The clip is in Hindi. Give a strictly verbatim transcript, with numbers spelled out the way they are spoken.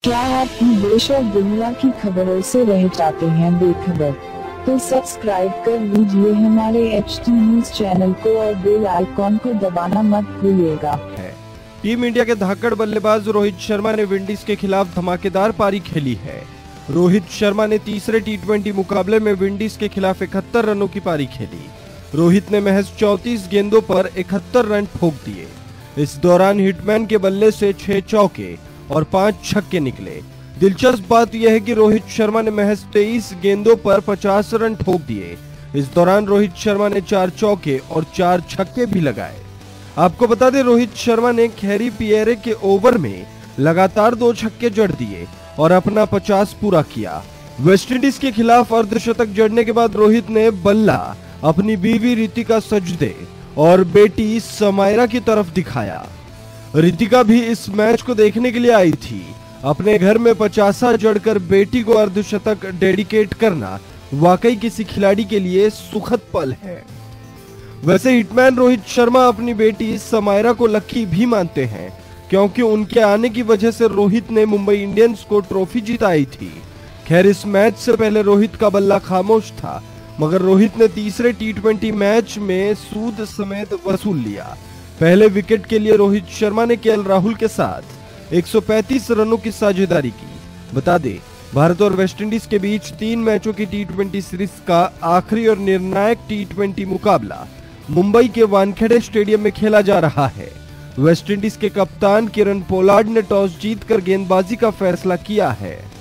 क्या आप भी देश और दुनिया की खबरों से रह जाते हैं बेखबर? तो सब्सक्राइब कर लीजिए हमारे एच टी न्यूज चैनल को और बेल आइकॉन को दबाना मत भूलिएगा। टीम इंडिया के धाकड़ बल्लेबाज रोहित शर्मा ने विंडीज के खिलाफ धमाकेदार पारी खेली है। रोहित शर्मा ने तीसरे टी ट्वेंटी मुकाबले में विंडीज के खिलाफ इकहत्तर रनों की पारी खेली। रोहित ने महज चौंतीस गेंदों पर इकहत्तर रन ठोक दिए। इस दौरान हिटमैन के बल्ले से छह चौके और पांच छक्के निकले। दिलचस्प बात यह है कि रोहित शर्मा ने महज तेईस गेंदों पर पचास रन ठोक दिए। इस दौरान रोहित शर्मा ने चार चौके और चार छक्के भी लगाए। आपको बता दें, रोहित शर्मा ने खैरी पियरे के ओवर में लगातार दो छक्के जड़ दिए और अपना पचास पूरा किया। वेस्टइंडीज के खिलाफ अर्धशतक जड़ने के बाद रोहित ने बल्ला अपनी बीवी रितिका सजदे और बेटी समायरा की तरफ दिखाया। रितिका भी इस मैच को देखने के लिए आई थी। अपने घर में पचासा जड़कर बेटी को अर्धशतक डेडिकेट करना वाकई किसी खिलाड़ी के लिए सुखद पल है। वैसे हिटमैन रोहित शर्मा अपनी बेटी समायरा को लकी भी मानते हैं, क्योंकि उनके आने की वजह से रोहित ने मुंबई इंडियंस को ट्रॉफी जिताई थी। खैर, इस मैच से पहले रोहित का बल्ला खामोश था, मगर रोहित ने तीसरे टी ट्वेंटी मैच में सूद समेत वसूल लिया। पहले विकेट के लिए रोहित शर्मा ने केएल राहुल के साथ एक सौ पैंतीस रनों की साझेदारी की। बता दें, भारत और वेस्टइंडीज के बीच तीन मैचों की टी ट्वेंटी सीरीज का आखिरी और निर्णायक टी ट्वेंटी मुकाबला मुंबई के वानखेड़े स्टेडियम में खेला जा रहा है। वेस्टइंडीज के कप्तान किरण पोलार्ड ने टॉस जीतकर गेंदबाजी का फैसला किया है।